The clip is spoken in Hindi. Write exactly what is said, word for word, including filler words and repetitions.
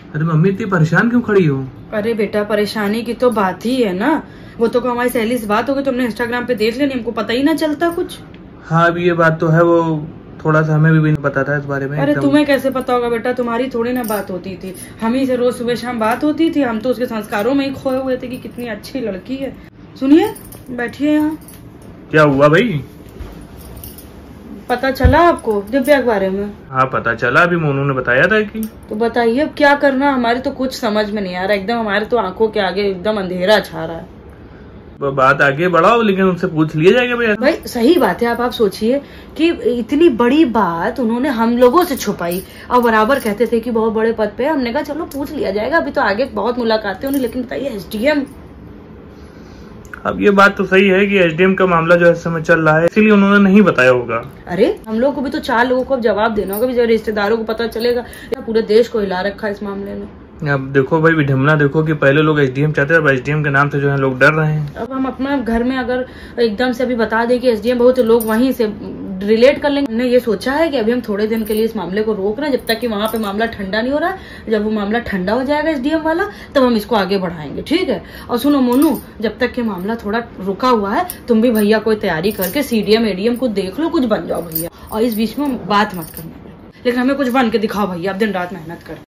अरे मम्मी इतनी परेशान क्यों खड़ी हो? अरे बेटा परेशानी की तो बात ही है ना, वो तो हमारी सहेली से बात हो गई, तुमने इंस्टाग्राम पे देख लेनी, हमको पता ही ना चलता कुछ। हाँ अभी ये बात तो है, वो थोड़ा सा हमें भी नहीं पता था इस बारे में। अरे तुम्हें कैसे पता होगा बेटा, तुम्हारी थोड़ी ना बात होती थी, हम ही से रोज सुबह शाम बात होती थी, हम तो उसके संस्कारों में ही खोए हुए थे कि कितनी अच्छी लड़की है। सुनिए बैठिए यहाँ। क्या हुआ भाई? पता चला आपको दिव्या के बारे में? हाँ पता चला, अभी मोनू ने बताया था कि। तो बताइए अब क्या करना, हमारी तो कुछ समझ में नहीं आ रहा, एकदम हमारे तो आंखों के आगे एकदम अंधेरा छा रहा है। वो बात आगे बढ़ाओ, लेकिन उनसे पूछ लिया जाएगा भैया। भाई सही बात है, आप आप सोचिए कि इतनी बड़ी बात उन्होंने हम लोगों से छुपाई और बराबर कहते थे कि बहुत बड़े पद पे। हमने कहा चलो पूछ लिया जाएगा, अभी तो आगे बहुत मुलाकातें होनी, लेकिन बताइए एसडीएम। अब ये बात तो सही है कि एसडीएम का मामला जो है इस समय चल रहा है, इसीलिए उन्होंने नहीं बताया होगा। अरे हम लोग को भी तो चार लोगों को अब जवाब देना होगा, जब रिश्तेदारों को पता चलेगा, पूरे देश को हिला रखा है इस मामले में। अब देखो भाई विडम्बना देखो कि पहले लोग एसडीएम चाहते थे, अब एसडीएम के नाम से जो है लोग डर रहे हैं। अब हम अपना घर में अगर एकदम से अभी बता दें कि एसडीएम बहुत, तो लोग वहीं से रिलेट कर लेंगे। हमने ये सोचा है कि अभी हम थोड़े दिन के लिए इस मामले को रोक रहे हैं, जब तक कि वहाँ पे मामला ठंडा नहीं हो रहा है। जब वो मामला ठंडा हो जाएगा एसडीएम वाला, तब हम इसको आगे बढ़ाएंगे, ठीक है? और सुनो मोनू, जब तक कि मामला थोड़ा रुका हुआ है, तुम भी भैया कोई तैयारी करके सीडीएम एडीएम को देख लो, कुछ बन जाओ भैया। और इस बीच में बात मत करना, लेकिन हमें कुछ बन के दिखाओ भैया, अब दिन रात मेहनत कर।